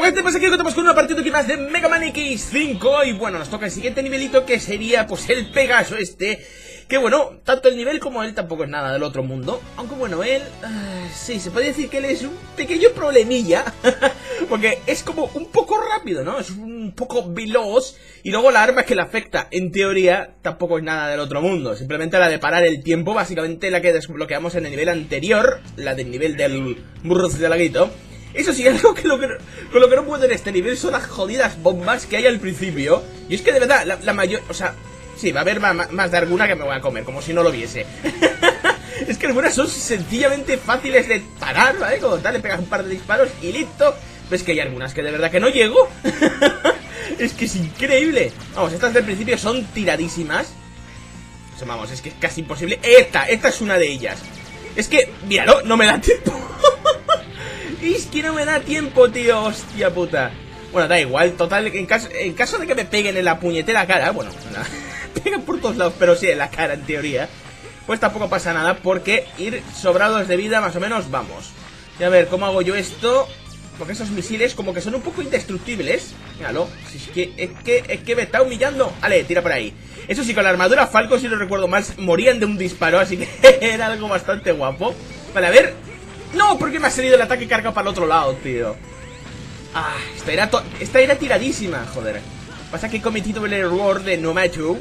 gente, pues aquí contamos con una partida aquí más de Mega Man X5. Y bueno, nos toca el siguiente nivelito, que sería pues el Pegaso este. Que bueno, tanto el nivel como él tampoco es nada del otro mundo. Aunque bueno, él... sí, se puede decir que él es un pequeño problemilla. Porque es como un poco rápido, ¿no? Es un poco veloz. Y luego la arma que le afecta, en teoría, tampoco es nada del otro mundo. Simplemente la de parar el tiempo, básicamente la que desbloqueamos en el nivel anterior. La del nivel del murciélaguito. Eso sí, algo que con lo que no puedo en este nivel son las jodidas bombas que hay al principio. Y es que de verdad, la mayor... O sea... Sí, va a haber más de alguna que me voy a comer, como si no lo viese. Es que algunas son sencillamente fáciles de parar, ¿vale? Como tal, le pegas un par de disparos y listo. Ves que hay algunas que de verdad que no llego. Es que es increíble. Vamos, estas del principio son tiradísimas. O sea, vamos, es que es casi imposible. Esta es una de ellas. Es que, míralo, no me da tiempo. Es que no me da tiempo, tío. Hostia puta. Bueno, da igual, total, en caso de que me peguen en la puñetera cara. Bueno, pegan por todos lados, pero sí en la cara en teoría. Pues tampoco pasa nada, porque ir sobrados de vida más o menos vamos. Y a ver, ¿cómo hago yo esto? Porque esos misiles como que son un poco indestructibles. Míralo, es que me está humillando. Vale, tira por ahí. Eso sí, con la armadura Falcon, si no recuerdo mal, morían de un disparo, así que era algo bastante guapo. Vale, a ver. No, porque me ha salido el ataque carga para el otro lado, tío. Ah, esta era tiradísima, joder. Pasa que he cometido el error de Novato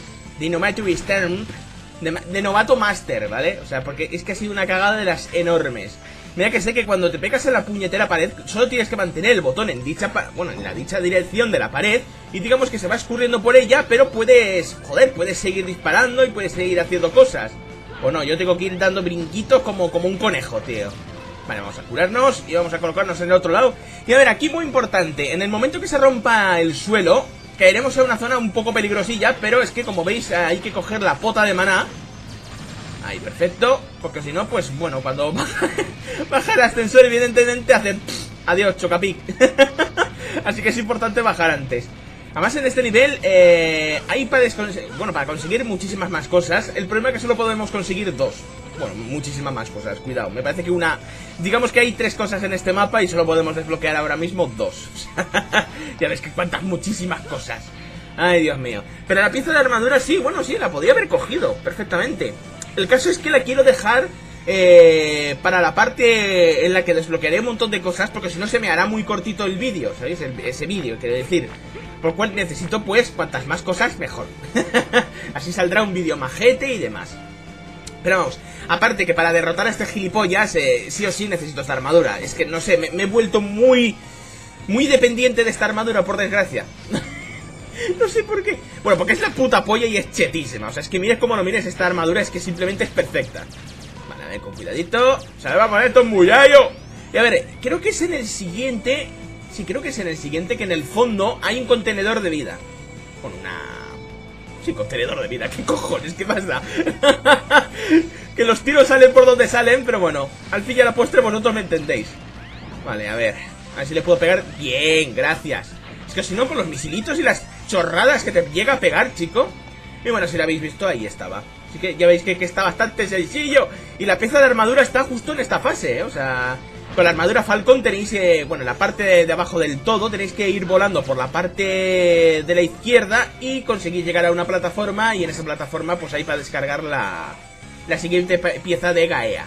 Stern, de Novato Master, ¿vale? O sea, porque es que ha sido una cagada de las enormes. Mira que sé que cuando te pegas en la puñetera pared, solo tienes que mantener el botón en en la dicha dirección de la pared. Y digamos que se va escurriendo por ella, pero puedes seguir disparando y puedes seguir haciendo cosas. O no, yo tengo que ir dando brinquitos como un conejo, tío. Vale, vamos a curarnos y vamos a colocarnos en el otro lado. Y a ver, aquí muy importante, en el momento que se rompa el suelo, caeremos en una zona un poco peligrosilla, pero es que como veis hay que coger la pota de maná. Ahí, perfecto, porque si no, pues bueno, cuando baja el ascensor evidentemente hace adiós, chocapic. Así que es importante bajar antes. Además en este nivel hay para conseguir muchísimas más cosas. El problema es que solo podemos conseguir dos. Bueno, muchísimas más cosas, cuidado. Me parece que digamos que hay 3 cosas en este mapa y solo podemos desbloquear ahora mismo 2. Ya ves que cuántas muchísimas cosas. Ay, Dios mío. Pero la pieza de armadura sí, bueno, sí, la podía haber cogido perfectamente. El caso es que la quiero dejar para la parte en la que desbloquearé un montón de cosas, porque si no se me hará muy cortito el vídeo, ¿sabéis? Ese vídeo, quiero decir. Por lo cual necesito, pues, cuantas más cosas, mejor. Así saldrá un vídeo majete y demás. Pero vamos, aparte que para derrotar a este gilipollas, sí o sí necesito esta armadura. Es que, no sé, me he vuelto muy dependiente de esta armadura, por desgracia. No sé por qué. Bueno, porque es la puta polla y es chetísima. O sea, es que mires como lo mires, esta armadura es que simplemente es perfecta. Vale, a ver, con cuidadito. Se me va a poner esto muy gallo. Y a ver, creo que es en el siguiente. Sí, creo que es en el siguiente, que en el fondo hay un contenedor de vida. Con una... Sí, contenedor de vida, ¿qué cojones? ¿Qué más da? Que los tiros salen por donde salen, pero bueno, al fin y a la postre vosotros me entendéis. Vale, a ver si le puedo pegar. Bien, gracias. Es que si no, con los misilitos y las chorradas que te llega a pegar, chico. Y bueno, si lo habéis visto, ahí estaba. Así que ya veis que está bastante sencillo. Y la pieza de armadura está justo en esta fase, ¿eh? O sea... Con la armadura Falcon tenéis, bueno, la parte de abajo del todo tenéis que ir volando por la parte de la izquierda y conseguir llegar a una plataforma, y en esa plataforma pues ahí para descargar la siguiente pieza de Gaea.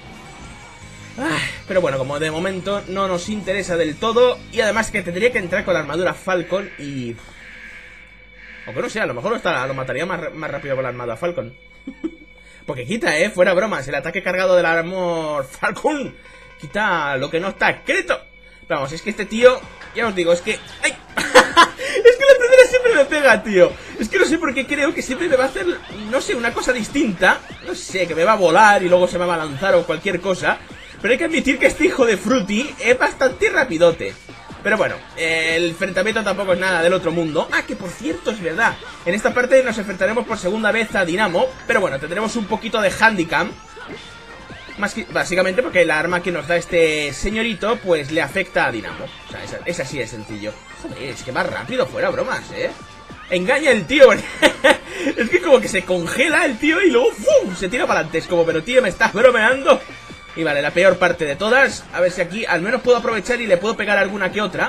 Pero bueno, como de momento no nos interesa del todo, y además que tendría que entrar con la armadura Falcon y... Aunque no sé, a lo mejor lo mataría más rápido con la armadura Falcon. Porque quita, fuera bromas, el ataque cargado del armor Falcon quita lo que no está escrito. Pero vamos, es que este tío, ya os digo, es que... ¡Ay! Es que la primera siempre me pega, tío. Es que no sé por qué creo que siempre me va a hacer, no sé, una cosa distinta. No sé, que me va a volar y luego se me va a lanzar o cualquier cosa. Pero hay que admitir que este hijo de Fruity es bastante rapidote. Pero bueno, el enfrentamiento tampoco es nada del otro mundo. Ah, que por cierto, es verdad, en esta parte nos enfrentaremos por segunda vez a Dinamo. Pero bueno, tendremos un poquito de handicap. Más que, básicamente porque la arma que nos da este señorito pues le afecta a Dinamo. O sea, es así de sencillo. Joder, es que va rápido, fuera bromas, Engaña el tío. Es que como que se congela el tío y luego ¡fum! Se tira para adelante. Es como, pero tío, me estás bromeando. Y vale, la peor parte de todas. A ver si aquí al menos puedo aprovechar y le puedo pegar alguna que otra.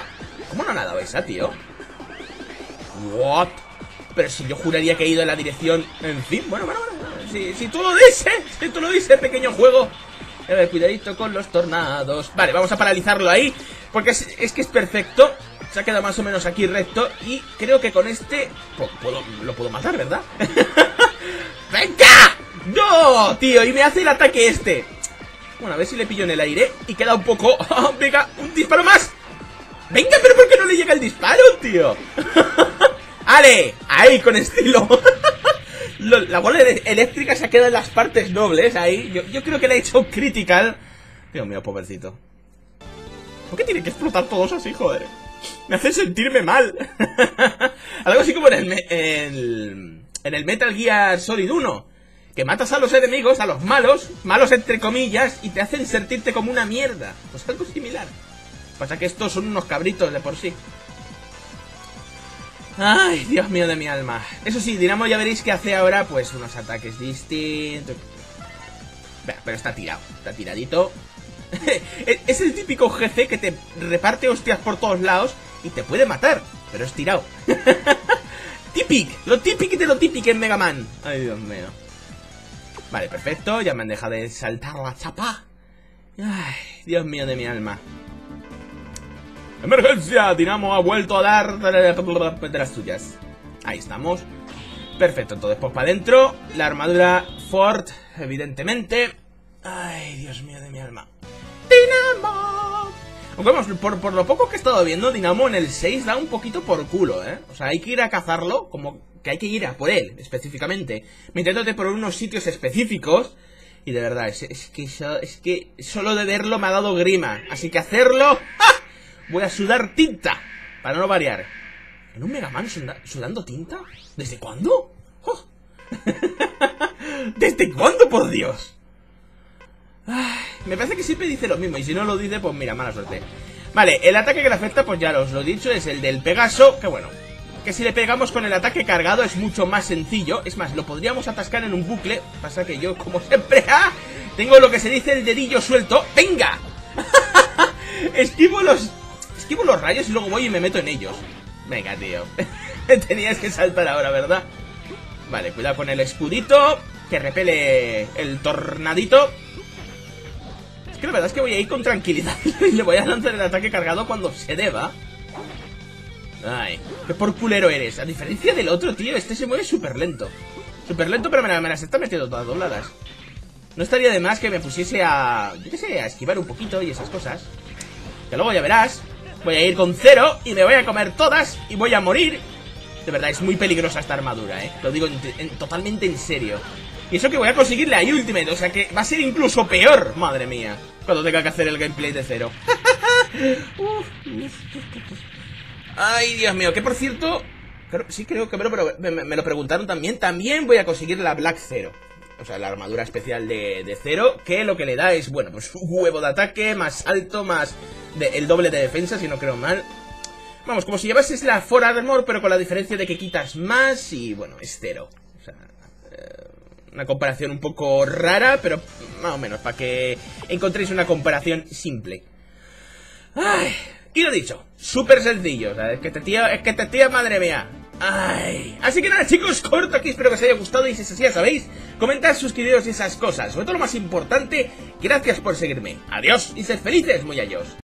¿Cómo no ha nadado esa, tío? What? Pero si yo juraría que he ido en la dirección... En fin, bueno. Si tú lo dices, pequeño juego. A ver, cuidadito con los tornados. Vale, vamos a paralizarlo ahí, porque es que es perfecto. Se ha quedado más o menos aquí recto. Y creo que con este lo puedo matar, ¿verdad? ¡Venga! ¡No, tío! Y me hace el ataque este. Bueno, a ver si le pillo en el aire. Y queda un poco... ¡Venga! ¡Un disparo más! ¡Venga! ¿Pero por qué no le llega el disparo, tío? ¡Ale! Ahí, con estilo. La bola eléctrica se ha quedado en las partes nobles. Ahí. Yo creo que le he hecho critical. Dios mío, pobrecito. ¿Por qué tiene que explotar todos así, joder? Me hace sentirme mal. Algo así como en el Metal Gear Solid 1. Que matas a los enemigos, a los malos entre comillas, y te hacen sentirte como una mierda. Pues algo similar. Pasa que estos son unos cabritos de por sí. Ay, Dios mío de mi alma. Eso sí, Dinamo ya veréis que hace ahora pues unos ataques distintos. Pero está tirado, está tiradito. Es el típico jefe que te reparte hostias por todos lados y te puede matar, pero es tirado. Lo típico de lo típico en Mega Man. Ay, Dios mío. Vale, perfecto, ya me han dejado de saltar la chapa. Ay, Dios mío de mi alma. ¡Emergencia! Dinamo ha vuelto a dar de las suyas. Ahí estamos. Perfecto, entonces pues para adentro. La armadura Ford, evidentemente. Ay, Dios mío de mi alma. ¡Dinamo! Aunque vamos, por lo poco que he estado viendo, Dinamo en el 6 da un poquito por culo, ¿eh? O sea, hay que ir a cazarlo, como que hay que ir a por él, específicamente. Metiéndote por unos sitios específicos. Y de verdad, es que solo de verlo me ha dado grima. Así que hacerlo... ¡ja! Voy a sudar tinta, para no variar. ¿En un Mega Man sudando tinta? ¿Desde cuándo? ¡Oh! ¿Desde cuándo, por Dios? Ay, me parece que siempre dice lo mismo. Y si no lo dice, pues mira, mala suerte. Vale, el ataque que le afecta, pues ya os lo he dicho, es el del Pegaso. Que bueno, que si le pegamos con el ataque cargado es mucho más sencillo. Es más, lo podríamos atascar en un bucle. Pasa que yo, como siempre, tengo lo que se dice el dedillo suelto. ¡Venga! Esquivo los rayos y luego voy y me meto en ellos. Venga, tío. Tenías que saltar ahora, ¿verdad? Vale, cuidado con el escudito, que repele el tornadito. Es que la verdad es que voy a ir con tranquilidad y le voy a lanzar el ataque cargado cuando se deba. Ay, qué por culero eres. A diferencia del otro, tío, este se mueve súper lento. Súper lento, pero me las está metiendo todas dobladas. No estaría de más que me pusiese a... yo qué sé, a esquivar un poquito y esas cosas. Que luego ya verás. Voy a ir con 0 y me voy a comer todas y voy a morir. De verdad, es muy peligrosa esta armadura, Lo digo totalmente en serio. Y eso que voy a conseguir la Ultimate, o sea que va a ser incluso peor, madre mía, cuando tenga que hacer el gameplay de 0. Ay, Dios mío, que por cierto... sí, creo que me lo preguntaron también. También voy a conseguir la Black 0. O sea, la armadura especial de 0, que lo que le da es, bueno, pues un huevo de ataque, más alto, más el doble de defensa, si no creo mal. Vamos, como si llevases la For Armor, pero con la diferencia de que quitas más y, bueno, es 0. O sea, una comparación un poco rara, pero más o menos, para que encontréis una comparación simple. Ay, y lo dicho, súper sencillo, o sea, es que te tía, madre mía. Ay, así que nada, chicos, corto aquí, espero que os haya gustado y si es así, ya sabéis, comentad, suscribiros y esas cosas. Sobre todo lo más importante, gracias por seguirme. Adiós y sed felices, muchachos.